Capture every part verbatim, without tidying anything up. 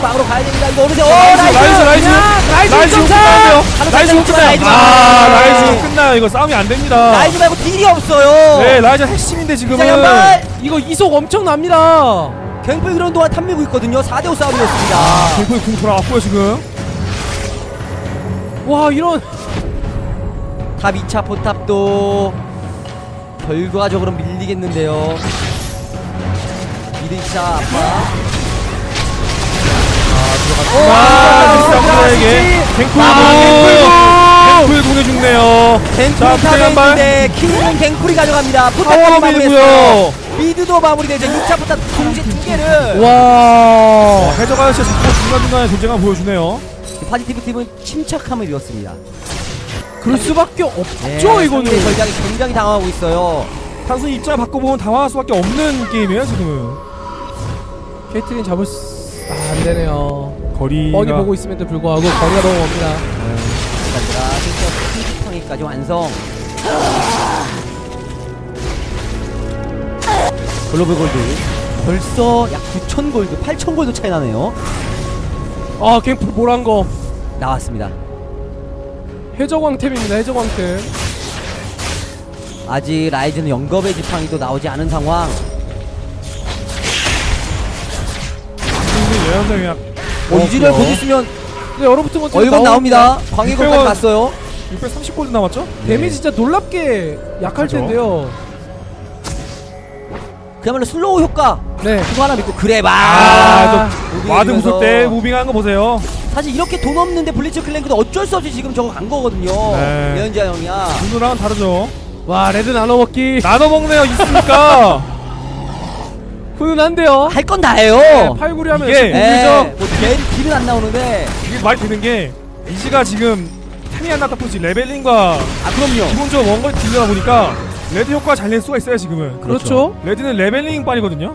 막으러 가야 됩니다. 이거 어느새 어 라이즈 라이즈 라이즈 라이즈 라이즈 점차! 끝나요. 라이즈 끝나요. 아 라이즈 끝나요. 이거 싸움이 안 됩니다. 라이즈 말고 딜이 없어요. 네 라이즈 핵심인데 지금은 이상한 이거 이속 엄청납니다. 갱플 그런 동안 탐밀고 있거든요. 사 대 오 싸움이었습니다. 아, 갱플 궁 돌아왔고요 지금. 와 이런 탑 이 차 포탑도 결과적으로 밀리겠는데요. 미드 이 차 아파. 와 닉스에게 갱플 갱플 궁에 죽네요. 갱플이 타고 킹은 갱플이 가져갑니다. 포탑까지 마무리했어요. 미드도 마무리되죠. 이 차 포탑 동시에 두 개를. 와 해적 아저씨 자꾸 중간중간에 존재감 보여주네요. 파지티브 팀은 침착함을 이뤘습니다. 그럴 수밖에 없죠. 네, 이거는 전략이 굉장히 당하고 있어요. 단순히 입장을 바꿔보면 당황할 수밖에 없는 게임이에요 지금은. 케이틀린 잡을 수... 아, 안되네요. 거리가 뻔히 보고 있음에도 불구하고 거리가 너무 멉니다. 자, 실제 핑크탕이까지 완성. 글로벌 골드 벌써 약 구천 골드, 팔천 골드 차이 나네요. 아 갱플 모란거 나왔습니다. 해적왕템입니다. 해적왕템. 아직 라이즈는 영겁의 지팡이도 나오지 않은 상황. 예언자 약 어, 이즈리얼 곧 있으면 근데 여러분 어 이건 나옵니다. 광해골까지 갔어요. 육백삼십 골드 남았죠? 데미지 진짜 놀랍게 약할 그죠. 텐데요. 그야말로 슬로우 효과. 네. 그거 하나 믿고 그래 봐. 아, 또 와드 무빙해주면서. 무술 때 무빙하는 거 보세요. 사실 이렇게 돈 없는데 블리츠 클랭크도 어쩔 수 없이 지금 저거 간 거거든요. 네. 예언자 형이야. 눈이랑은 다르죠. 와 레드 나눠 먹기 나눠 먹네요. 있습니까? 훈훈한데요. 할 건 다 해요. 네, 팔구리 하면 이게- 예, 뭐 딜, 딜은 안 나오는데. 이게 말이 되는 게 이지가 지금 템이 안 났다 보지 레벨링과 아 그럼요. 기본적으로 원거리 딜러다 보니까 레드 효과가 잘 낼 수가 있어요 지금은. 그렇죠. 레드는 레벨링 빨이거든요.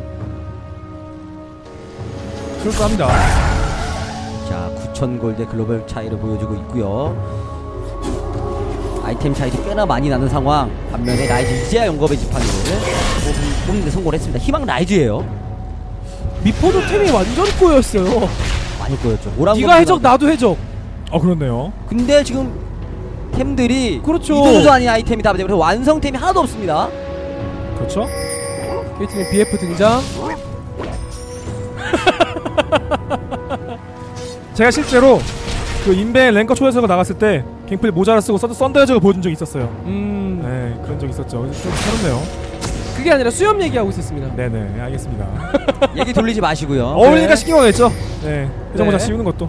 그럴싸합니다. 자, 구천 골드 글로벌 차이를 보여주고 있고요. 아이템 차이도 꽤나 많이 나는 상황. 반면에 라이즈 이제야 영겁의 지팡이를 뽑는데 성공을 했습니다. 희망 라이즈예요. 미포도 템이 완전 꼬였어요. 많이 꼬였죠. 오랑 네가 해적 나도 해적. 어 그렇네요. 근데 지금 템들이 그렇죠. 이도저도 아닌 아이템이 다 되고 완성템이 하나도 없습니다. 그렇죠. 케이틀린 비에프 등장. 제가 실제로 그 인벤 랭커 초에서 나갔을 때 갱플 모자를 쓰고 썬- 썬더 해적을 보여준 적이 있었어요. 음. 네 그런 적 있었죠. 좀 새롭네요. 그게 아니라 수염 얘기하고 있었습니다. 네네 알겠습니다. 얘기 돌리지 마시고요. 어울리니까 네. 신경 하겠죠. 네 해적 모자 네. 씌우는 것도.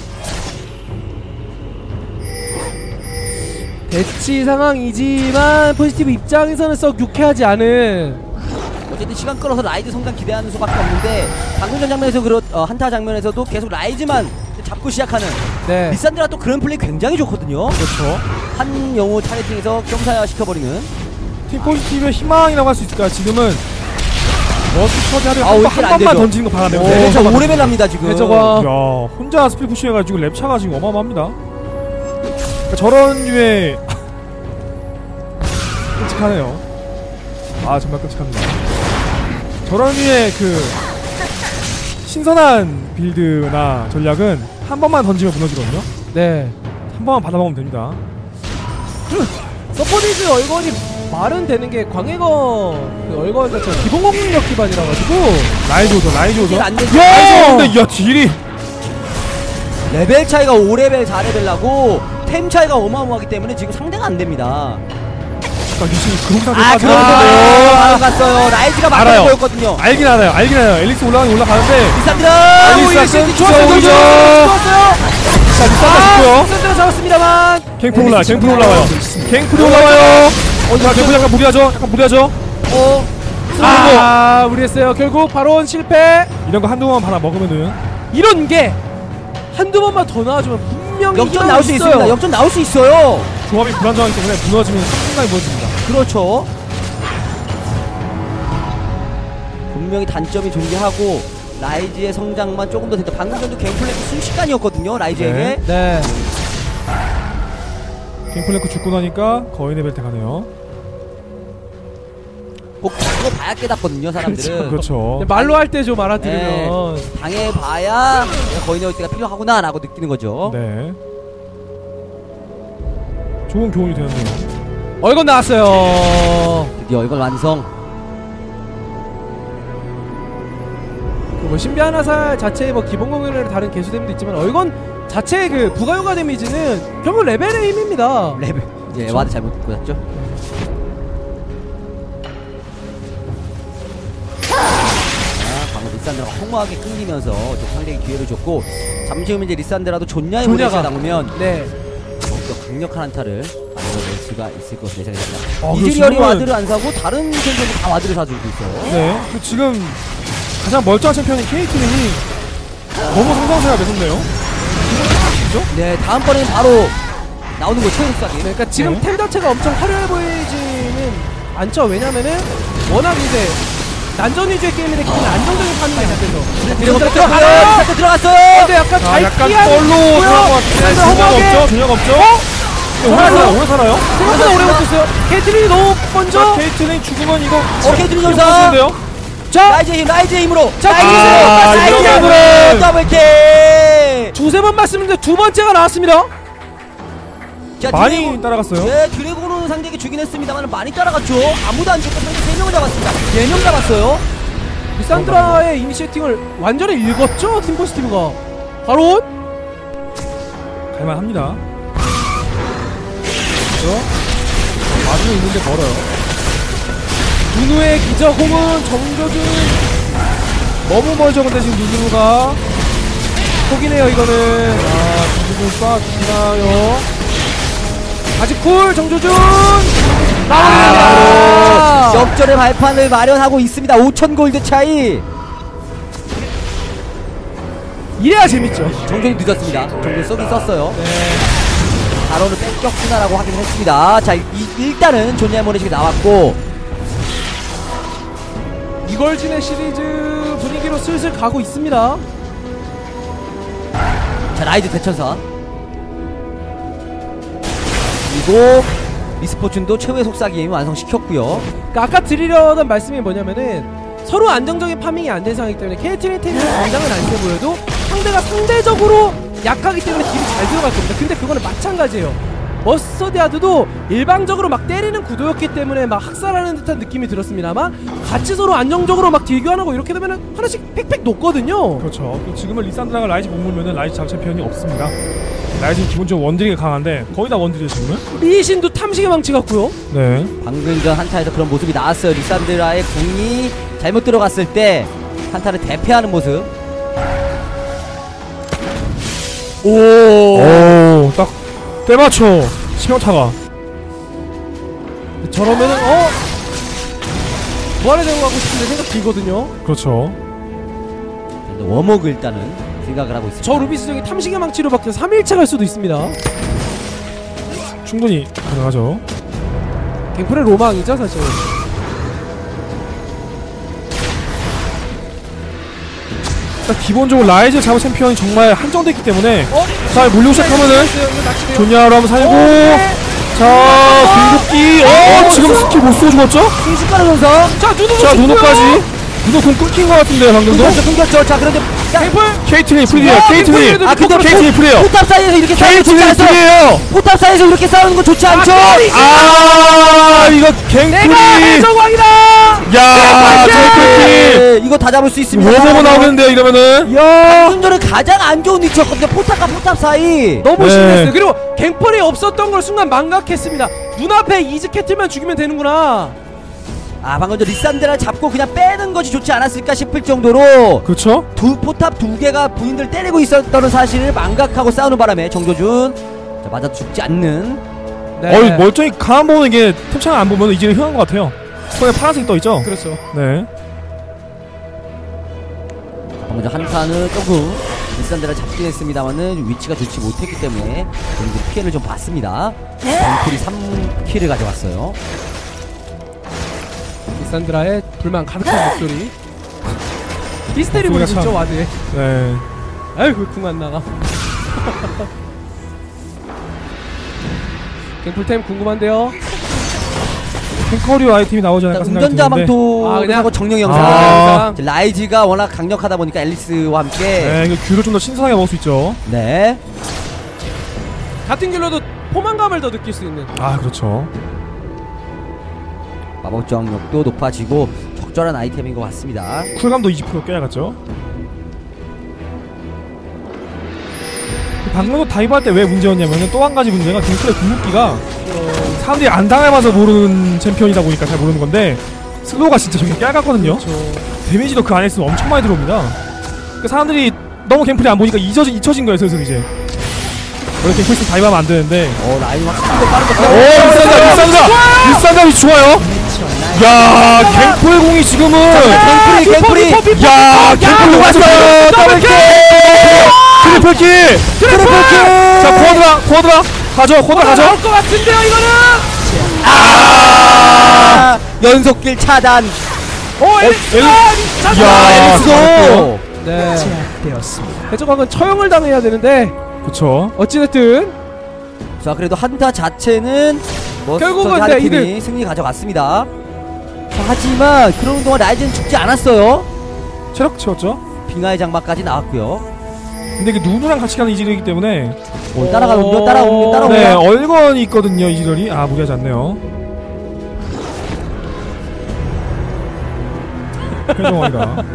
대치 상황이지만 포지티브 입장에서는 썩 유쾌하지 않은. 어쨌든 시간 끌어서 라이즈 성장 기대하는 수밖에 없는데 방금 전 장면에서 그렇 어, 한타 장면에서도 계속 라이즈만 잡고 시작하는 네. 리산드라 또 그런 플레이 굉장히 좋거든요. 그렇죠. 한 영웅 타겟팅에서 경사화 시켜버리는. 팀 포지티브의 희망이라고 할 수 있을까요? 지금은 어떻게 처리하려 아, 한, 오히려 번- 한 안 번만 되죠. 던지는 거 바라네요. 네, 저 오 레벨 합니다 지금. 해적아. 야 혼자 스피드 푸시해가지고 랩차가 지금 어마어마합니다. 그러니까 저런 류의 끔찍하네요. 아 정말 끔찍합니다. 저런 류의 그 신선한 빌드나 전략은 한 번만 던지면 무너지거든요. 네. 한 번만 받아먹으면 됩니다. 서포니즈 얼건이 말은 되는 게 광해거 그 얼건 자체가 기본 공격 기반이라 가지고 라이즈 오죠 라이즈 오죠. 딜 안 되죠. 라이즈 오는데 야 딜이 레벨 차이가 오 레벨 사 레벨 나고 템 차이가 어마어마하기 때문에 지금 상대가 안 됩니다. 아 유신이 그런 상태 아 빠져. 그런데요. 바로 갔어요. 라이즈가 막혀 알아요. 보였거든요. 알긴 알아요. 알긴 알아요. 엘릭스 올라가긴 올라가는데 리산드라. 엘릭스 오, 약간 일시 좋았어요. 좋죠. 좋았어요. 자 리산드라 아, 싶고요. 리산드라 잡았습니다만. 갱플 올라와요. 갱플 올라와요. 갱플 올라와요. 어, 자 갱플 약간 무리하죠. 약간 무리하죠. 어. 아, 우리했어요. 결국 바론 실패. 이런 거 한두 번만 받아 먹으면은 이런 게 한두 번만 더 나와주면 분명히 역전 나올 수 있습니다. 역전 나올 수 있어요. 조합이 불안정하기 때문에 무너지면 상당히 무너집니다. 그렇죠. 분명히 단점이 존재하고 라이즈의 성장만 조금 더 됐다. 방금 전도 갱플랭크 순식간이었거든요. 라이즈에게. 네. 네. 갱플랭크 죽고 나니까 거인의 벨트 가네요. 꼭 그거 봐야 깨닫거든요 사람들은. 그렇죠. 말로 할 때 좀 알아들으면. 네, 당해봐야 내가 거의 넣을 때가 필요하구나 라고 느끼는 거죠. 네. 좋은 교훈이 되었네요. 얼건 나왔어요. 드디어 이걸 완성. 뭐 신비한 화살 자체의 뭐 기본 공격력이 다른 개수됨도 있지만 얼건 자체의 그 부가효과 데미지는 결국 레벨의 힘입니다. 레벨. 예, 그렇죠. 와드 잘못 꽂았죠. 자, 방금 리산드라가 허무하게 끊기면서 좀 상대에게 기회를 줬고 잠시 후면 이제 리산드라도 존냐의 모래시가 나오면 네. 더욱더 강력한 한타를 만들어낼 수가 있을 것으로 예상됩니다. 아, 이즈리얼이 지금은- 와드를 안 사고 다른 챔피언이 다 와드를 사주고 있어요. 네. 그 지금 가장 멀쩡한 챔피언인 케이트린이 너무 성장세가 매섭네요. 네. 다음번에는 바로 나오는 거 최우수하게. 그러니까 지금 네. 템 자체가 엄청 화려해 보이지는 않죠. 왜냐면은 워낙 이제 난전 위주의 게임인데 기본 안정적인 판단이 안 돼서. 드래곤 들어가요. 들어가요. 스타트 들어갔어요. 근데 약간 자, 잘 약간 피하는 떨로 들어간 것 같은데 전혀 허무하게 없죠? 전혀 없죠? 네, 오래 살아요, 오래 살아요. 생각보다 오래 버텼어요. 케이틀린이 너무 자, 먼저. 케이트린 죽으면 이거 어, 케이트린 이거 전사. 빠지는데요? 자, 라이즈의 힘, 라이즈의 힘으로. 자, 라이즈의 아, 힘으로. 라이즈의 힘으로. 이러면은- 더블킥. 두세 번 말씀드렸는데 두 번째가 나왔습니다. 자, 많이 드래곤- 따라갔어요. 네, 드래곤은 상대에게 주긴 했습니다만 많이 따라갔죠. 아무도 안 죽고 상대 세 명을 잡았습니다. 네 명 잡았어요. 리산드라의 이니시에팅을 완전히 읽었죠. 팀포스티브가. 바로 갈만합니다. 마주는 있는데 멀어요. 누누의 기적홈은 정적인 너무 멀죠, 근데 지금 누누가. 포기네요 이거는. 아, 정규준 쏴주나요? 아직 쿨 정조준. 아, 나옵니다. 역전의 발판을 마련하고 있습니다. 오천 골드 차이. 이래야 재밌죠. 정전이 늦었습니다. 정전 쏘긴 썼어요. 네. 바로는 뺏겼구나라고 하긴 했습니다. 자, 이, 일단은 존야의 모래식이 나왔고. 이걸진의 시리즈 분위기로 슬슬 가고 있습니다. 자, 라이즈 대천사. 그리고 리스포츠도 최후의 속삭이 게임 완성시켰고요. 그러니까 아까 드리려던 말씀이 뭐냐면은 서로 안정적인 파밍이 안 된 상황이기 때문에 케이트린 템이 당장은 안 세 보여도 상대가 상대적으로 약하기 때문에 딜이 잘 들어갈 겁니다. 근데 그거는 마찬가지예요. 머스터디아드도 일방적으로 막 때리는 구도였기 때문에 막 학살하는 듯한 느낌이 들었습니다만 같이 서로 안정적으로 막 딜교환하고 이렇게 되면은 하나씩 팩팩 녹거든요. 그렇죠. 또 지금은 리산드라가 라이즈 못 물면은 라이즈 장 챔피언이 없습니다. 라이즈는 기본적으로 원딜이 강한데 거의 다 원딜이에요 지금은. 리신도 탐식의 망치 같고요. 네. 방금 전 한타에서 그런 모습이 나왔어요. 리산드라의 궁이 잘못 들어갔을 때 한타를 대패하는 모습. 오, 오, 딱 때맞춰 치명타가. 저러면은 어? 부활의 대응 하고 싶은데 생각 들거든요. 그렇죠. 워먹을 일단은 생각을 하고 있습니다. 저 루비스 적이 탐식의 망치로 바뀌어서 삼 일차 갈 수도 있습니다. 충분히 가능하죠. 갱플의 로망이죠 사실. 일단 기본적으로 라이즈 자부 챔피언이 정말 한정됐기 때문에 어? 자 물리고 시작하면은 존야로 한번 살고 네. 자 궁극기 어 지금 스킬 못 쓰고 죽었죠? 순식간에 선사. 자 누누 자 누누까지 누누 공 끊긴 것 같은데 방금도 끊겼죠, 끊겼죠. 자, 그런데 갱플 케이트린이 프리에요. 와, 케이트린이 갱플 아, 근데 케이트린이 프리에요. 포탑 사이에서 이렇게 싸우는 거 좋지 케이트린이 않죠? 프리에요. 포탑 사이에서 이렇게 싸우는 거 좋지 않죠? 아 이거 내가 갱플이 해적왕이다. 야 갱플이 네, 이거 다 잡을 수 있습니다. 워버가 나오는데요 이러면은 야 방금 전에 가장 안 좋은 위치였거든요. 포탑과 포탑 사이. 너무 네. 심했어요. 그리고 갱플이 없었던 걸 순간 망각했습니다. 눈앞에 이즈 캐틀만 죽이면 되는구나. 아, 방금 전 리산드라를 잡고 그냥 빼는 것이 좋지 않았을까 싶을 정도로 그렇죠? 두 포탑 두 개가 본인들 때리고 있었다는 사실을 망각하고 싸우는 바람에 정조준 자, 맞아 죽지 않는. 네. 어이 멀쩡히 가만 보는 게 템창을 안 보면 이제는 흥한 것 같아요. 손에 파란색이 떠 있죠? 그렇죠. 네. 방금 전 한타는 조금 리산드라를 잡긴 했습니다만은 위치가 좋지 못했기 때문에 본인들이 피해를 좀 봤습니다. 덩쿨이 삼 킬을 가져갔어요. 리산드라의 불만 가득한 목소리. 히스테리 목소리가 보이죠 참- 와드에. 네. 아이고 궁 안 나가. 갱플템 궁금한데요. 탱커류 아이템이 나오지 않을까 생각이 운전자 드는데. 망토 아, 그냥- 하고 정령 영상. 아. 이제 라이즈가 워낙 강력하다 보니까 앨리스와 함께. 네, 이거 귤을 좀 더 신선하게 먹을 수 있죠. 네. 같은 길로도 포만감을 더 느낄 수 있는. 아, 그렇죠. 마법 저항력도 높아지고 적절한 아이템인 것 같습니다. 쿨감도 이십 퍼센트 깨야겠죠. 방금도 다이브할 때 왜 문제였냐면 또 한 가지 문제가 갱플의 궁극기가 사람들이 안 당해봐서 모르는 챔피언이다 보니까 잘 모르는 건데 슬로우가 진짜 정말 깨알같거든요. 그렇죠. 데미지도 그 안에 있으면 엄청 많이 들어옵니다. 그러니까 사람들이 너무 갱플이 안 보니까 잊어진, 잊혀진 거예요 슬슬 이제. 원래 갱플 있으면 다이브하면 안 되는데. 어, 라인 확실히 빠른 것 오, 리산다 리산다 리산다이 좋아요. 야, 갱플 공이 지금은 갱플이 갱플이. 야, 갱플 녹았어요. 더블킬 트리플킬 트리플킬. 자, 코어드라 코어드라 가져 코어드라 가져. 나올 것 같은데요 이거는. 아! 연속길 차단. 오 엘- 야 야, 앨리스도. 네. 해적왕은 처형을 당해야 되는데 그쵸. 어찌됐든 자, 그래도 한타 자체는 뭐 결국은 한 네, 팀이 이들- 승리 가져갔습니다. 자, 하지만 그러는 동안 라이즈는 죽지 않았어요. 체력 채웠죠. 빙하의 장막까지 나왔고요. 근데 이게 누누랑 같이 가는 이지력이기 때문에 오, 따라가는군요. 따라오군요. 네, 따라오군요. 얼건이 있거든요 이지력이. 아, 무리하지 않네요. 회동원이다.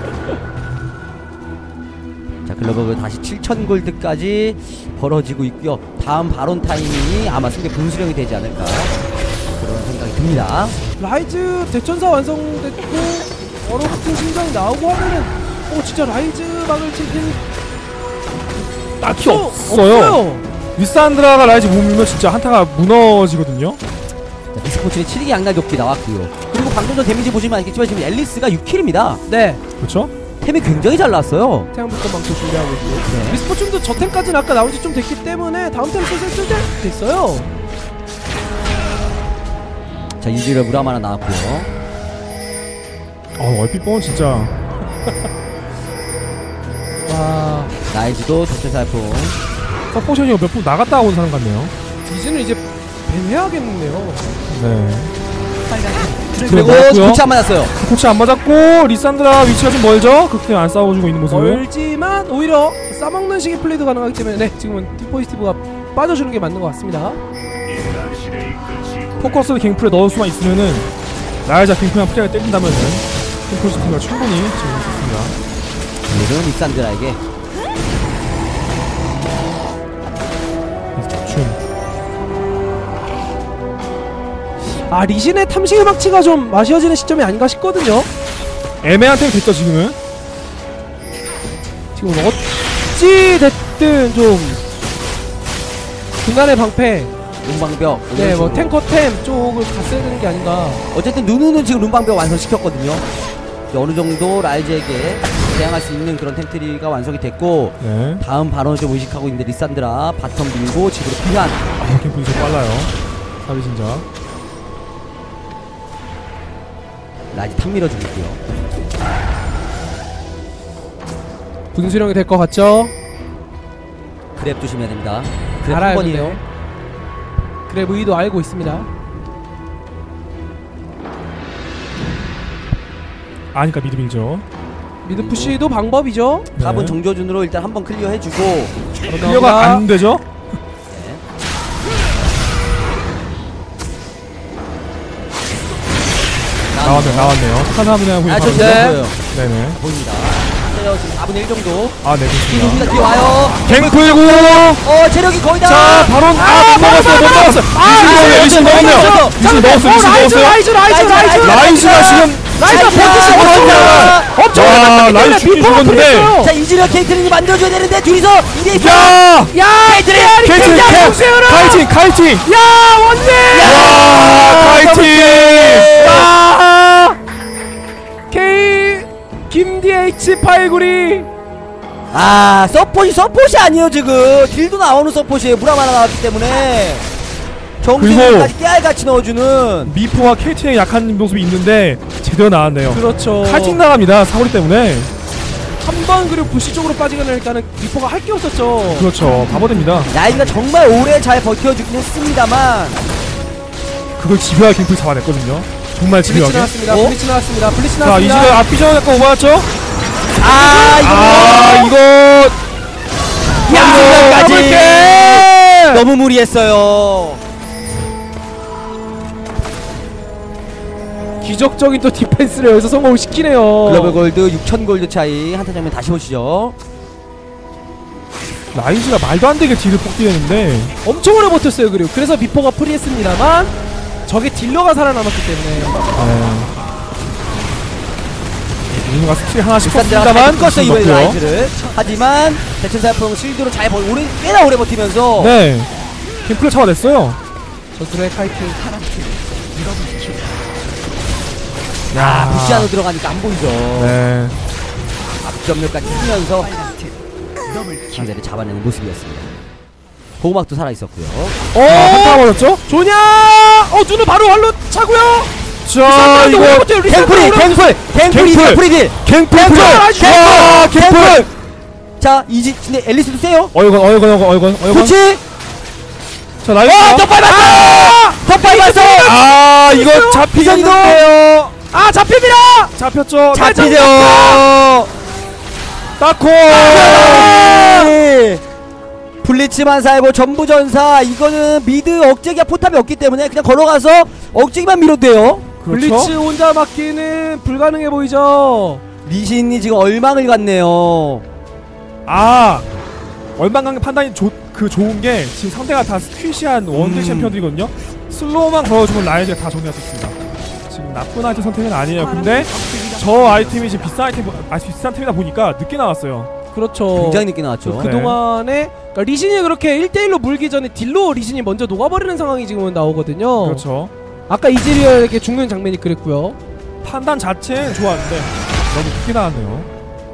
자, 글로벌 다시 칠천 골드까지 벌어지고 있고요. 다음 바론 타이밍이 아마 승리 분수령이 되지 않을까 그런 생각이 듭니다. 라이즈 대천사 완성됐고 얼어붙은 심장이 나오고 하면은 어 진짜 라이즈 막을 치킨 딱히 없어요. 리산드라가 라이즈 못 밀면 진짜 한타가 무너지거든요. 자, 미스포츠의 칠기 양날격기 나왔고요. 그리고 방금 전 데미지 보시면 알겠지만 지금 앨리스가 육 킬입니다. 네. 그렇죠? 템이 굉장히 잘 나왔어요. 태양부터 망토 준비하고 있고 네. 미스포춘도 저 템까지는 아까 나온 지 좀 됐기 때문에 다음 템 슬슬 쓸 때 됐어요. 자, 이즈를 무람 하나 나왔고요. 어, 얼핏 보면 진짜 와 라이즈도 덕대살풍. 서포션이 몇 분 나갔다 온 사람 같네요. 디즈는 이제 밴해야겠네요. 네. 그리고 맞고요. 코치 안 맞았어요. 코치 안 맞았고 리산드라 위치가 좀 멀죠? 그렇게 안 싸워주고 있는 모습을. 멀지만 오히려 싸먹는 식의 플레이도 가능하기 때문에 네 지금은 디포지티브가 빠져주는 게 맞는 것 같습니다. 포커스를 갱플에 넣을 수만 있으면은 라이자 갱플이랑 프리하게 때린다면은 갱플스티브가 충분히 지금 있습니다. 오늘은 닉산드라에게 춤. 아 리신의 탐식의 막치가 좀 아쉬워지는 시점이 아닌가 싶거든요. 애매한 템이 됐죠 지금은. 지금 어찌 됐든 좀 중간의 방패 룸방벽. 네 뭐 탱커템 쪽을 갔어야 되는 게 아닌가. 어쨌든 누누는 지금 룸방벽 완성시켰거든요. 이제 어느 정도 라이즈에게 대항할 수 있는 그런 템트리가 완성이 됐고 네. 다음 발언을 좀 의식하고 있는데 리산드라 바텀 밀고 집으로 피한. 아, 갱플이 좀 빨라요. 사비 진짜. 라이즈 탑 밀어주고 있고요. 분수령이 될 것 같죠? 그랩 조심해야 됩니다. 그랩 알아요, 한 번이에요. 근데. 그래 의도 알고 있습니다. 아니까 미드 밀죠. 미드 푸시도 방법이죠. 네. 탑은 정조준으로 일단 한번 클리어 해주고 클리어가 안 되죠? 나왔네, 나왔네요. 착한 사람이나 보이 아, 저 바로 진짜 있죠? 보여요. 네네. 보입니다. 세요 지금 사분의 일 정도. 아, 네, 뒤로 좋습니다. 뒤로 와요. 갱플고! 어, 체력이 거의 다. 자, 바로, 아, 못 먹었어요, 못 먹었어요! 리신 넣었네요, 리신 넣었네요! 리신 넣었어요, 리신 라이즈 넣었어요! 라이즈 라이즈 라이즈 라이즈가 지금, 라이즈가 자, 버티시 자, 못했냐. 엄청 와, 라이즈 죽기 죽었는데. 자, 이즈리얼 케이트린이 만들어줘야 되는데 둘이서 이 대 이. 야! 야 케이트린! 케이팅, 카이팅, 카이팅! 야 원대 와, 카이팅! 야 K 김디에이치 팔구리 아, 서폿이 서폿이 아니에요 지금. 딜도 나오는 서폿이에요. 무람 하나 나왔기 때문에 정신까지 깨알같이 넣어주는. 미포와 케이팅의 약한 모습이 있는데 제대로 나왔네요. 그렇죠. 칼팅 나갑니다, 사거리 때문에. 한 번 그리고 부시 쪽으로 빠지니까는 리포가 할 게 없었죠. 그렇죠, 바보됩니다. 라이즈가 정말 오래 잘 버텨주긴 했습니다만 그걸 집요하게 갱플 잡아냈거든요. 정말 블리츠 집요하게. 나왔습니다. 어? 블리츠 나왔습니다. 블리츠 자, 나왔습니다. 이즈리얼 앞비전 약간 오버였죠? 아 이거 아, 이거 양승까지 너무 무리했어요. 기적적인 또 디펜스를 여기서 성공을 시키네요. 글로벌 골드 육천 골드 차이. 한타 장면 다시 보시죠. 라이즈가 말도 안 되게 딜을 폭딜했는데 엄청 오래 버텼어요. 그리고 그래서 미포가 프리했습니다만 저게 딜러가 살아남았기 때문에 누군가 스킬 하나씩 비싼데다만 썼습니다만 껐어 이번에 라이즈를. 하지만 대천사포 실드로 잘 버, 오래, 꽤나 오래 버티면서 네 갱플을 잡아냈어요. 저들의 카이트 야 부시 안으로 들어가니까 안 보이죠. 네. 앞점멸까지 쓰면서 상대를 잡아내는 모습이었습니다. 보호막도 살아있었고요. 어! 한타 버렸죠? 조냐! 어 눈을 바로 활로 차고요. 자 이거 갱플이 갱플 갱플이 갱플! 프리딜 갱플 갱플! 아 갱플 자 이지 근데 앨리스도 세요. 어이건 어이건 어이건 어이건 어이건 그렇지. 자 라이즈 와 덕발 봤어. 덕발 봤어. 아 이거 잡히겠는데요. 아 잡힙니다. 잡혔죠. 잡히죠. 따코 블리츠만 살고 전부전사. 이거는 미드 억제기가 포탑이 없기 때문에 그냥 걸어가서 억제기만 밀어도 돼요. 블리츠 혼자 막기는 불가능해 보이죠. 리신이 지금 얼망을 갔네요. 아 얼만강 판단이 조, 그 좋은 게 지금 상대가 다 스퀴시한 원딜 음. 챔피언들이거든요. 슬로우만 걸어주면 라이즈가 다 정리할 수 있습니다. 지금 나쁜 아이템 선택은 아니에요. 근데 저 아이템이 지금 비싼 아이템 아 비싼 템이다 보니까 늦게 나왔어요. 그렇죠. 굉장히 늦게 나왔죠. 그 동안에 그러니까 리신이 그렇게 일 대 일로 물기 전에 딜로 리신이 먼저 녹아버리는 상황이 지금은 나오거든요. 그렇죠. 아까 이즈리얼에게 죽는 장면이 그랬고요. 판단 자체는 좋았는데 너무 늦게 나왔네요.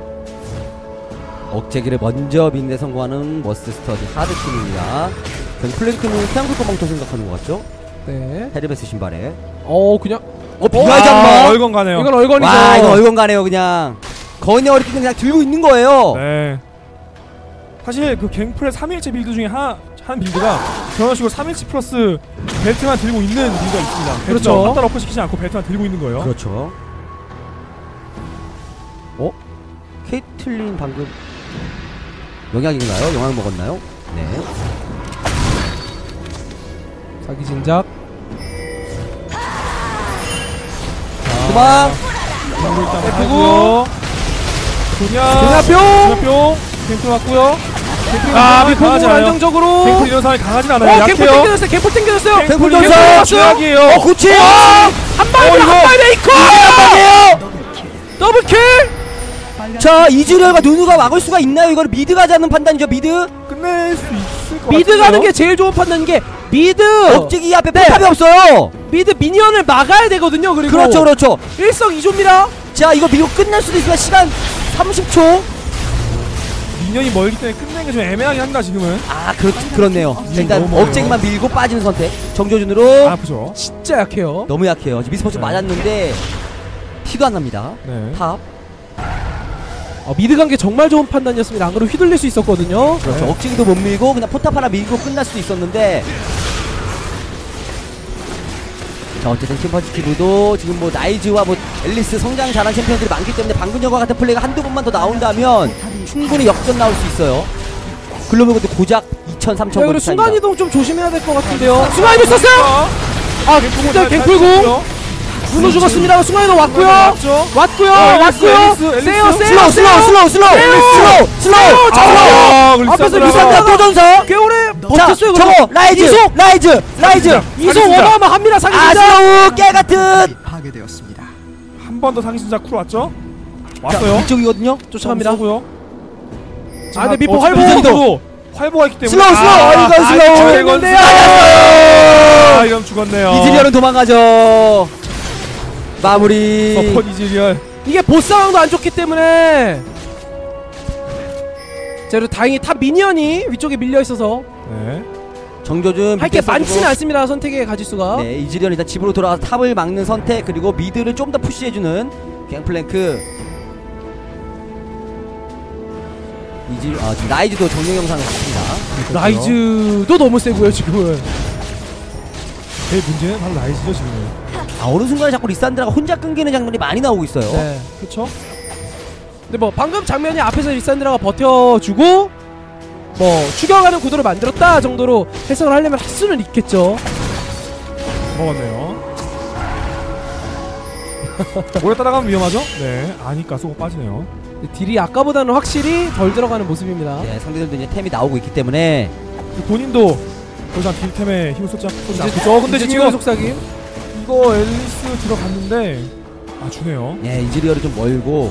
억제기를 먼저 빈데 성공하는 머스스터즈 하드팀입니다. 전 플랭크는 태양불 거방터 생각하는 것 같죠? 네. 헤르베스 신발에. 어 그냥 어 비하지 않나? 얼건 가네요. 이건 얼건이죠. 와 이거 얼건 가네요 그냥. 거인의 어리끼는 그냥 들고 있는 거예요. 네. 사실 그 갱플의 삼 일째 빌드 중에 하나, 한 빌드가 그런 식으로 삼 일째 플러스 벨트만 들고 있는 빌드가 있습니다. 그렇죠. 한달 어프 시키지 않고 벨트만 들고 있는 거예요. 그렇죠. 어? 케이틀린 방금 영향인가요? 영향 먹었나요? 네. 자기 진작. 도망. 일단 예쁘고. 하고요. 그냥 그냥 뿅. 뿅 갱플 맞고요. 아 갱플 미포 안정적으로. 갱플 이런 상황이 강하진 어 않아요. 갱플 약해요. 땡겨졌어요. 갱플 땡겨졌어요. 갱플 갱플 전사. 최악이에요. 어 그치. 한 방에 어, 한 이거. 방에 메이커. 한 더블킬. 방이에요. 자 이즈리얼과 누누가 막을 수가 있나요? 이거는 미드 가지 않는 판단이죠. 미드. 끝낼 수 있을 것 미드 같은데요? 가는 게 제일 좋은 판단인 게 미드 억제기 앞에 포탑이 없어요. 미드 미니언을 막아야 되거든요. 그리고 그렇죠 그렇죠. 일석이조입니다. 자 이거 밀고 끝낼 수도 있지만 시간 삼십 초. 미니언이 멀기 때문에 끝내는 게 좀 애매하긴 합니다 지금은. 아 그렇, 그렇네요. 일단 너무 멀어요. 억제기만 밀고 빠지는 선택. 정조준으로 아프죠. 진짜 약해요. 너무 약해요. 지금 미스포츠 네. 맞았는데 티도 안 납니다. 네. 탑. 어, 미드 간 게 정말 좋은 판단이었습니다. 안 그러면 휘둘릴 수 있었거든요. 그렇죠. 네. 억지기도 못 밀고 그냥 포탑 하나 밀고 끝날 수도 있었는데. 자 어쨌든 팀퍼지티브도 지금 뭐 나이즈와 뭐 앨리스 성장 잘한 챔피언들이 많기 때문에 방금 전과 같은 플레이가 한두 번만 더 나온다면 충분히 역전 나올 수 있어요. 글로벌 근데 고작 이천, 삼천 네, 번 그리고 차이입니다. 순간이동 좀 조심해야 될 것 같은데요. 순간이동 썼어요! 아 진짜 갱플고 문호 죽었습니다. 순간이동 왔고요. 왔죠. 왔고요. 어, 왔고요. 앨리스, 앨리스. 세요 세요 슬로우 슬로우 슬로우 슬로우 슬로우 슬로우 아, 우리 앞에서 샌드라. 리산드라 또 전사. 꽤 오래 자 버텼어요. 저거 라이즈 이속 라이즈 라이즈 이속 사기진작. 어마어마합니다. 아 사기진작. 슬로우 깨같은. 파괴되었습니다. 한 번 더 상신자 쿨 왔죠? 자, 왔어요. 이쪽이거든요. 쫓아갑니다. 쏘고요. 아, 근데 미포 어, 활보. 미포도 활보가 있기 때문에 슬로우 슬로우 아, 이거 슬로우 죽었는데요. 맞았어요. 아 이러면 죽었네요. 이즈리얼은 도망가죠. 마무리. 서폿 이즈리얼. 이게 보스 상황도 안 좋기 때문에 자 그리고 다행히 탑 미니언이 위쪽에 밀려 있어서 네. 정조준 할 게 밑에 많지는 써주고. 않습니다. 선택의 가지수가. 네, 이즈리얼 일단 집으로 돌아가서 탑을 막는 선택 그리고 미드를 좀 더 푸시해주는 갱플랭크. 이즈 아 지금 라이즈도 정령 영상을 봤습니다. 라이즈도 너무 세고요 지금은. 제일 문제는 바로 라이즈죠 지금. 아, 어느 순간에 자꾸 리산드라가 혼자 끊기는 장면이 많이 나오고 있어요. 네. 그렇죠? 근데 뭐 방금 장면이 앞에서 리산드라가 버텨주고 뭐 추격하는 구도를 만들었다 정도로 해석을 하려면 할 수는 있겠죠. 먹었네요. 오래 따라가면 위험하죠? 네, 아니까 쏘고 빠지네요. 딜이 아까보다는 확실히 덜 들어가는 모습입니다. 네, 상대들도 이제 템이 나오고 있기 때문에 본인도 더 이상 딜템에 힘을 쏟지 쏟지 않고. 근데 이제 지금 속삭임. 이거 앨리스 들어갔는데 아 주네요. 네, 인지리얼이 좀 멀고.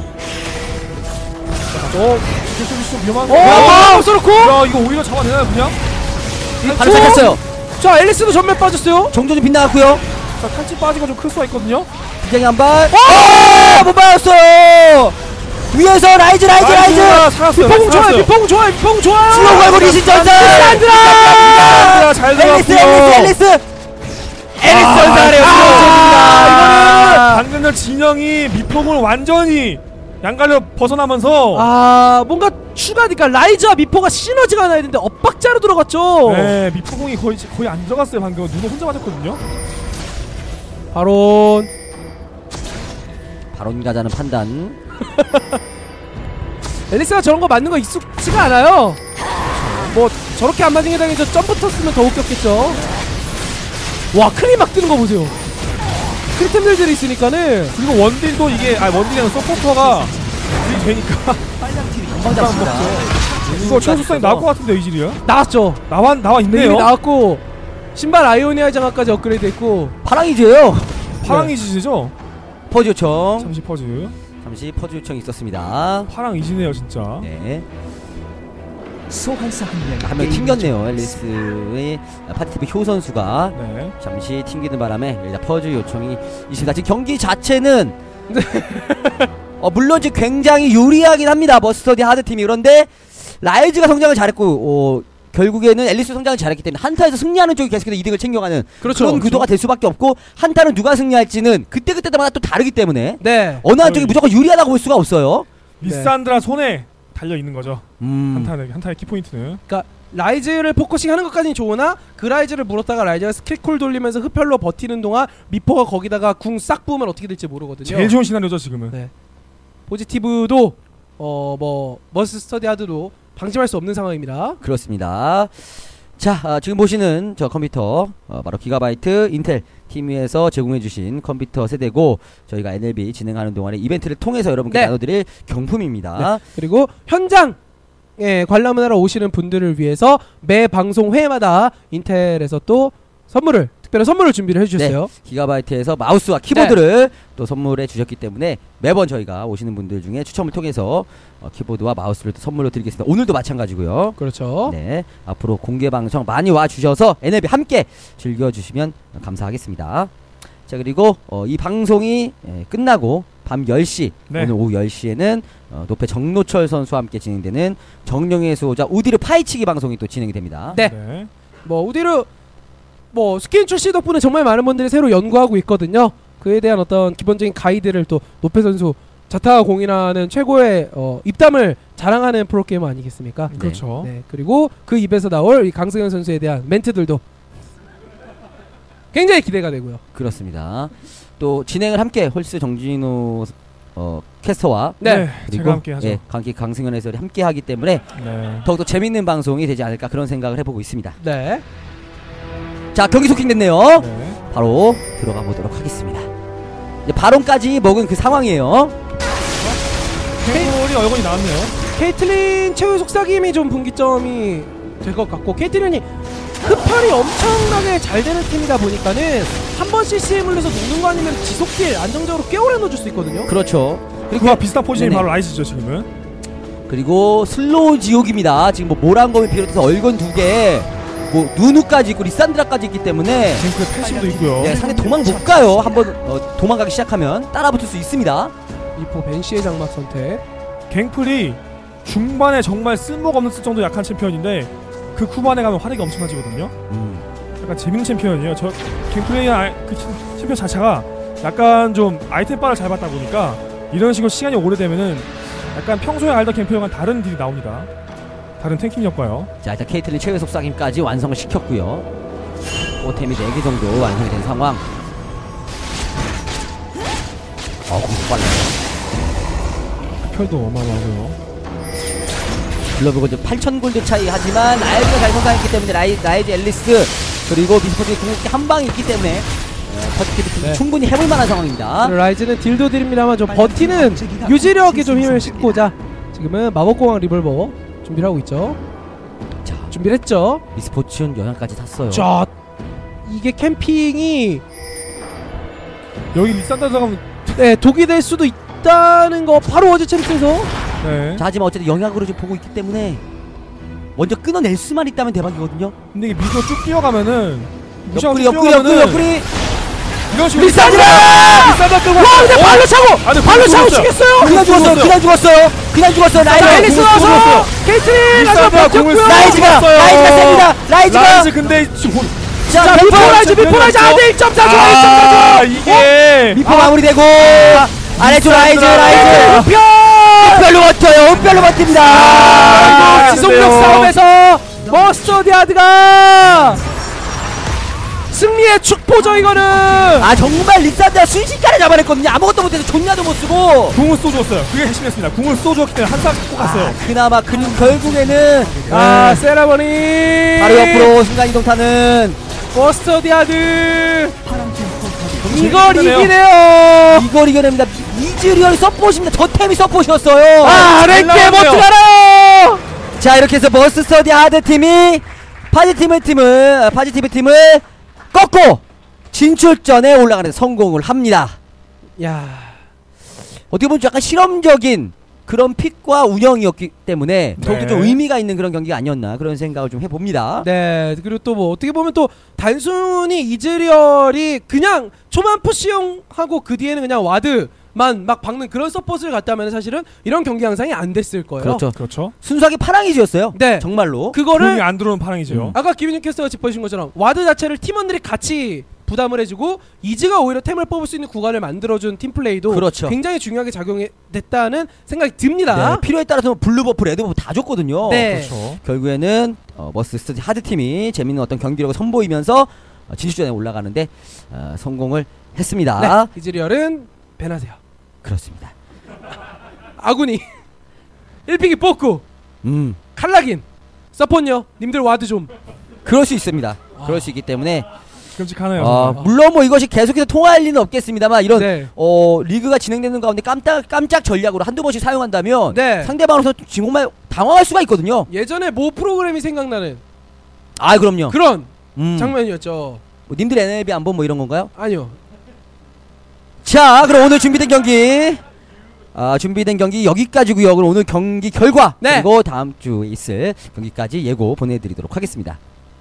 어, 이게 좀 위험한. 오! 쏘놓고! 야, 이거 오히려 잡아내나요 그냥? 바로 잡혔어요. 자, 앨리스도 전멸 빠졌어요. 정조준 빗나갔고요. 자, 탈진 빠지가 좀 클 수가 있거든요. 굉장히 한 발. 오! 못 맞았어요. 위에서 라이즈 라이즈 라이즈. 살았어요. 미퐁 좋아요, 미퐁 좋아요, 미퐁 좋아요. 슬로우 걸고 리신 전사. 리산드라 잘 앨리스 들어갔고요. 앨리스 앨리스. 앨리스 아, 전사래요. 아, 방금 전 진영이 미폼을 완전히 양갈려 벗어나면서 아, 뭔가 추가, 그러니까 라이즈와 미포가 시너지가 나야 되는데 엇박자로 들어갔죠. 네, 미포공이 거의 거의 안 들어갔어요. 방금 누누 혼자 맞았거든요. 바론. 바론 가자는 판단. 앨리스가 저런 거 맞는 거 익숙치가 않아요. 뭐 저렇게 안 맞은 게 당연히 저 점프 텄으면 더 웃겼겠죠. 와, 크리 막 뜨는 거 보세요. 크리템들들이 있으니까는. 그리고 원딜도 이게 아 원딜이 아니라 서포터가 딜이 되니까 금방 잡습니다. 이거 최소상이 나올 것 같은데 이질이요? 나왔죠. 나와 나와 네, 있네요. 이미 나왔고 신발 아이오니아 장갑까지 업그레이드 했고. 파랑이즈예요. 파랑 이지죠? 퍼즈 요청. 잠시 퍼즈. 잠시 퍼즈 요청이 있었습니다. 파랑 이지네요 진짜. 네. 소환사 한명 한 명 튕겼네요. 앨리스의 파티티브 효 선수가 네. 잠시 튕기는 바람에 일단 퍼즈 요청이 있습니다. 지금 경기 자체는 어, 물론 지금 굉장히 유리하긴 합니다. 머스터디 하드팀이. 그런데 라이즈가 성장을 잘했고 어, 결국에는 앨리스 성장을 잘했기 때문에 한타에서 승리하는 쪽이 계속해서 이득을 챙겨가는 그렇죠. 그런 구도가 될 수밖에 없고, 한타는 누가 승리할지는 그때그때마다 또 다르기 때문에 네. 어느 한쪽이 무조건 유리하다고 볼 수가 없어요. 리산드라 손에 달려 있는 거죠. 음. 한타는 한타의 키포인트는. 그러니까 라이즈를 포커싱 하는 것까지는 좋으나 그 라이즈를 물었다가 라이즈가 스킬콜 돌리면서 흡혈로 버티는 동안 미포가 거기다가 궁 싹 부으면 어떻게 될지 모르거든요. 제일 좋은 시나리오죠 지금은. 네. 포지티브도 어 뭐 머스 스터디 하드도 방심할 수 없는 상황입니다. 그렇습니다. 자, 아, 지금 보시는 저 컴퓨터 어, 바로 기가바이트 인텔 팀에서 제공해주신 컴퓨터 세대고, 저희가 엔엘비 진행하는 동안에 이벤트를 통해서 여러분께 네. 나눠드릴 경품입니다. 네. 그리고 현장 예, 관람하러 오시는 분들을 위해서 매 방송 회마다 인텔에서 또 선물을 특별한 선물을 준비를 해주셨어요. 네, 기가바이트에서 마우스와 키보드를 또 선물해 주셨기 때문에 매번 저희가 오시는 분들 중에 추첨을 통해서 어, 키보드와 마우스를 또 선물로 드리겠습니다. 오늘도 마찬가지고요. 그렇죠. 네, 앞으로 공개 방송 많이 와 주셔서 엔엘비 함께 즐겨주시면 감사하겠습니다. 자, 그리고 어, 이 방송이 예, 끝나고 밤 열 시, 네. 오늘 오후 열 시에는 어, 노페 정노철 선수와 함께 진행되는 정령의 수호자 우디르 파이치기 방송이 또 진행이 됩니다. 네. 네. 뭐 우디르 뭐 스킨 출시 덕분에 정말 많은 분들이 새로 연구하고 있거든요. 그에 대한 어떤 기본적인 가이드를 또 노페 선수 자타가 공인하는 최고의 어, 입담을 자랑하는 프로게이머 아니겠습니까? 네. 그렇죠. 네. 그리고 그 입에서 나올 이 강승현 선수에 대한 멘트들도 굉장히 기대가 되고요. 그렇습니다. 또 진행을 함께 홀스 정진호 어, 캐스터와 네. 네. 그리고 제가 함께 하죠. 예, 강기 강승현 해설이 함께 하기 때문에 네. 더욱더 재밌는 방송이 되지 않을까 그런 생각을 해보고 있습니다. 네. 자, 경기 소킹 됐네요. 네. 바로 들어가 보도록 하겠습니다. 이제 바론까지 먹은 그 상황이에요. 케이블이 얼굴이 나왔네요. 케이틀린 최후 속삭임이 좀 분기점이 될 것 같고, 케이틀린이 흡혈이 엄청나게 잘 되는 팀이다 보니까는 한 번 씨씨엠 흘려서 녹는 거 아니면 지속딜 안정적으로 꽤 오래 넣어줄 수 있거든요. 그렇죠. 그와 비슷한 포지션이 네네. 바로 라이즈죠 지금은. 그리고 슬로우 지옥입니다. 지금 뭐 모란검이 비롯해서 얼건 두 개, 뭐 누누까지 있고 리산드라까지 있기 때문에 탱크의 팔십도 있고요. 네, 상대 도망 못 가요. 한번 어, 도망가기 시작하면 따라붙을 수 있습니다. 미포 벤시의 장막 선택. 갱플이 중반에 정말 쓸모가 없는 정도 약한 챔피언인데 그 후반에 가면 화력이 엄청나지거든요. 음. 약간 재밌는 챔피언이에요. 저 갱플레이 아, 그 챔피언 자체가 약간 좀 아이템 바를 잘 받다 보니까 이런 식으로 시간이 오래되면은 약간 평소에 알던 갱플레이와는 다른 딜이 나옵니다. 다른 탱킹 효과요. 자, 일단 케이틀린 최외 속삭임까지 완성을 시켰고요. 토템이 네 개 정도 완성이 된 상황. 어, 공속 빨라요. 혈도 어마어마하고요. 글러브가 이제 팔천 골드 차이 하지만 라이즈가 잘 성장했기 때문에 라이, 라이즈 앨리스 그리고 미스포츠의 궁극기 한 방이 있기 때문에 퍼스티브 네. 충분히 해볼 만한 상황입니다. 라이즈는 딜도 딜입니다만 좀 버티는 유지력에 좀 힘을 싣고자 지금은 마법공학 리볼버 준비를 하고 있죠. 자, 준비를 했죠. 미스포츠는 영향까지 탔어요. 자, 이게 캠핑이 여기 리산다 들어가면 네, 독이 될 수도 있다는 거 바로 어제 챔스에서 네. 자, 하지만 어쨌든 영향으로 좀 보고 있기 때문에 먼저 끊어낼 수만 있다면 대박이거든요. 근데 이게 미소가 쭉 뛰어가면은 옆구리 옆구리 옆구리 옆구리 이런 식으로 리산다! 리산다 끌고 와, 근데 발로 차고! 아니, 발로 차고 죽었어요. 죽였어요! 그냥 죽었어요. 그냥 죽었어요. 그냥 죽었어요. 자, 라이즈 앨리스 공을 와서 쏘았어요. 케이트린 리산다 가서 공을 버텼고요. 라이즈가 죽었어요. 라이즈가 셉니다. 라이즈가 라이즈 근데 지금 자, 자, 미포 비포라이즈 비포라이즈 아, 안돼 일 점 사 줘 아, 일 점 사 줘! 이게 미포 마무리되고 아래쪽 라이즈 리산드라. 라이즈 표! 은별로 버텨요. 은별로 버팁니다. 아, 지속력 근데요. 싸움에서 머스터디아드가 승리의 축포죠 이거는. 아, 정말 릭산드가 순식간에 잡아냈거든요. 아무것도 못해서 존나도 못 쓰고. 궁을 쏘줬어요. 그게 핵심이었습니다. 궁을 쏘줬기 때문에 한상 꼭 갔어요. 아, 그나마 그, 결국에는 아, 아, 세라머니 바로 옆으로 순간이동타는 머스터디아드 파랑팀 포탑이 이걸 재밌네요. 이기네요. 이걸 이겨냅니다. 이즈리얼이 서폿입니다. 저 템이 서폿이었어요. 아, 랭게 못 나왔네요. 들어가요. 자, 이렇게 해서 머스터디 하드 팀이 파지팀의 팀을 파지팀의 팀을 꺾고 진출전에 올라가는 데 성공을 합니다. 야, 어떻게 보면 약간 실험적인 그런 픽과 운영이었기 때문에 더욱더 네. 좀 의미가 있는 그런 경기가 아니었나 그런 생각을 좀 해봅니다. 네, 그리고 또 뭐 어떻게 보면 또 단순히 이즈리얼이 그냥 초반 푸시용하고 그 뒤에는 그냥 와드만 막 박는 그런 서폿을 갔다면 사실은 이런 경기 양상이 안 됐을 거예요. 그렇죠. 그렇죠. 순수하게 파랑이지였어요. 네. 정말로. 궁이 그거를 안 들어오는 파랑이죠. 아까 김윤준 캐스터가 짚어주신 것처럼 와드 자체를 팀원들이 같이 부담을 해주고 이즈가 오히려 템을 뽑을 수 있는 구간을 만들어준 팀플레이도 그렇죠. 굉장히 중요하게 작용됐다는 생각이 듭니다. 네, 필요에 따라서 블루 버프, 레드 버프 다 줬거든요. 네. 그렇죠. 결국에는 어, 머스터디 하드 팀이 재밌는 어떤 경기력을 선보이면서 어, 진출전에 올라가는데 어, 성공을 했습니다. 네, 이즈리얼은 밴하세요. 그렇습니다. 아군이 일 픽이 뽑고 음, 칼라긴 서폿요. 님들 와드 좀. 그럴 수 있습니다. 그럴 수 있기 때문에 끔찍하네요. 어, 정말. 물론 뭐 이것이 계속해서 통할 리는 없겠습니다만 이런 네. 어, 리그가 진행되는 가운데 깜짝 깜짝 전략으로 한두 번씩 사용한다면 네. 상대방으로서 정말 당황할 수가 있거든요. 예전에 모 프로그램이 생각나는 아, 그럼요. 그런 음. 장면이었죠. 뭐 님들 엔엘비 안 본 뭐 이런 건가요? 아니요. 자, 그럼 오늘 준비된 경기 아, 준비된 경기 여기까지고요. 그럼 오늘 경기 결과 네. 그리고 다음 주에 있을 경기까지 예고 보내드리도록 하겠습니다.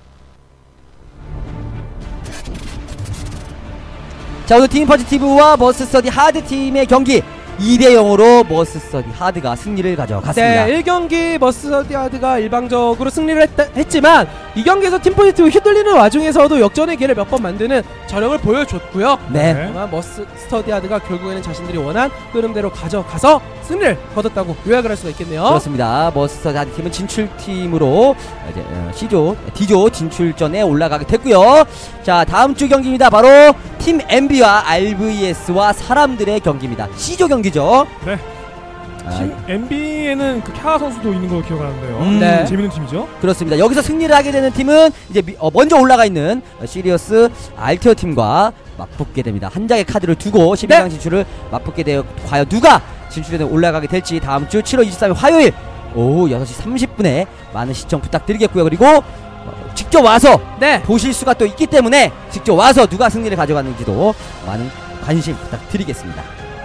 자, 오늘 팀 퍼지티브와 머스터디 하드 팀의 경기 이 대 영으로 머스터디 하드가 승리를 가져갔습니다. 네, 일 경기 머스터디아드가 일방적으로 승리를 했다, 했지만 이 경기에서 팀포지티브 휘둘리는 와중에서도 역전의 기회를 몇 번 만드는 저력을 보여줬고요. 네. 네. 하지만 머스터디아드가 결국에는 자신들이 원한 흐름대로 가져가서 승리를 거뒀다고 요약을 할 수가 있겠네요. 그렇습니다. 머스터디 하드 팀은 진출팀으로 이제 어, C조, D조 진출전에 올라가게 됐고요. 자, 다음 주 경기입니다. 바로 팀 엠비와 알브이에스와 사람들의 경기입니다. C조 경기죠. 네. 아, 엠비에는 그 캬 선수도 있는 걸로 기억하는데요. 음. 네. 재밌는 팀이죠. 그렇습니다. 여기서 승리를 하게 되는 팀은 이제 미, 어, 먼저 올라가 있는 어, 시리어스 알티어 팀과 맞붙게 됩니다. 한 장의 카드를 두고 십이 강 네. 진출을 맞붙게 되어 과연 누가 진출에 올라가게 될지 다음 주 칠월 이십삼일 화요일 오후 여섯 시 삼십 분에 많은 시청 부탁드리겠고요. 그리고 어, 직접 와서 네. 보실 수가 또 있기 때문에 직접 와서 누가 승리를 가져갔는지도 많은 관심 부탁드리겠습니다.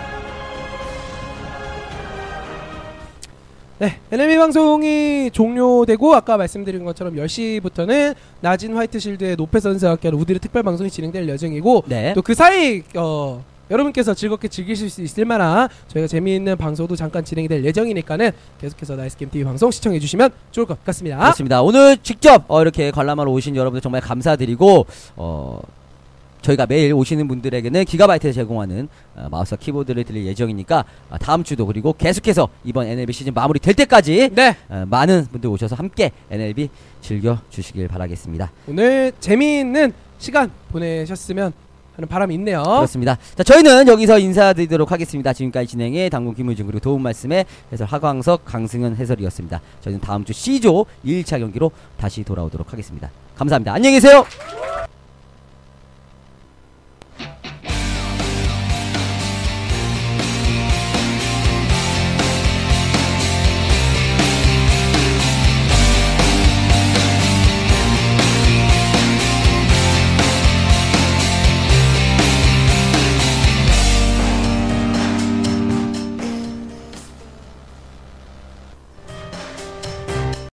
네, 엔엘비 방송이 종료되고 아까 말씀드린 것처럼 열 시부터는 나진 화이트실드의 노페 선수와 함께하는 우디르 특별 방송이 진행될 예정이고 네. 또 그 사이 어, 여러분께서 즐겁게 즐기실 수 있을 만한 저희가 재미있는 방송도 잠깐 진행이 될 예정이니까는 계속해서 나이스게임티비 방송 시청해주시면 좋을 것 같습니다. 그렇습니다. 오늘 직접 어, 이렇게 관람하러 오신 여러분들 정말 감사드리고 어, 저희가 매일 오시는 분들에게는 기가바이트를 제공하는 어, 마우스와 키보드를 드릴 예정이니까 어, 다음 주도 그리고 계속해서 이번 엔엘비 시즌 마무리 될 때까지 네, 어, 많은 분들 오셔서 함께 엔엘비 즐겨주시길 바라겠습니다. 오늘 재미있는 시간 보내셨으면 하는 바람이 있네요. 그렇습니다. 자, 저희는 여기서 인사드리도록 하겠습니다. 지금까지 진행의 당군 김우중 그리고 도움 말씀에 해설 하광석 강승현 해설이었습니다. 저희는 다음 주 C조 일 차 경기로 다시 돌아오도록 하겠습니다. 감사합니다. 안녕히 계세요.